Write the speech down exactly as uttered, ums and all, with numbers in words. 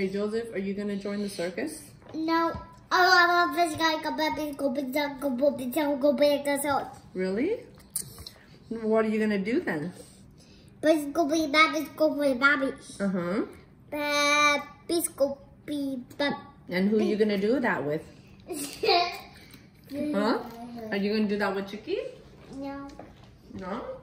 Hey Joseph, are you gonna join the circus? No. I love this guy. Really? What are you gonna do then? Uh-huh. And who are you gonna do that with? Huh? Are you gonna do that with Chicky? No. No?